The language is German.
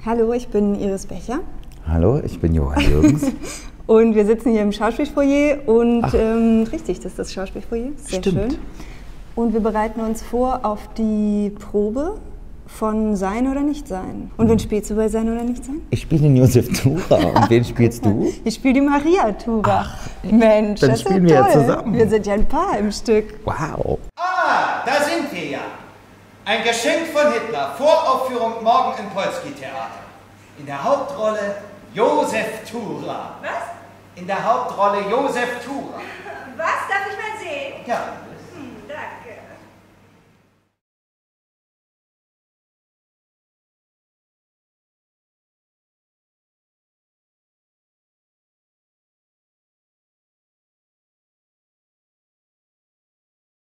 Hallo, ich bin Iris Becher. Hallo, ich bin Johann Jürgens. Und wir sitzen hier im Schauspielfoyer und richtig, das ist das Schauspielfoyer, sehr Stimmt. schön. Und wir bereiten uns vor auf die Probe von Sein oder Nicht-Sein. Und wen spielst du bei Sein oder Nicht-Sein? Ich spiele den Josef Tura. Und wen spielst du? Ich spiele die Maria Tura. Mensch, dann das ist spielen ja wir ja toll. zusammen. Wir sind ja ein Paar im Stück. Wow. Ah, da sind wir ja. Ein Geschenk von Hitler. Voraufführung morgen im Polski-Theater. In der Hauptrolle Josef Tura. Was? In der Hauptrolle Josef Tura. Was? Darf ich mal sehen? Ja,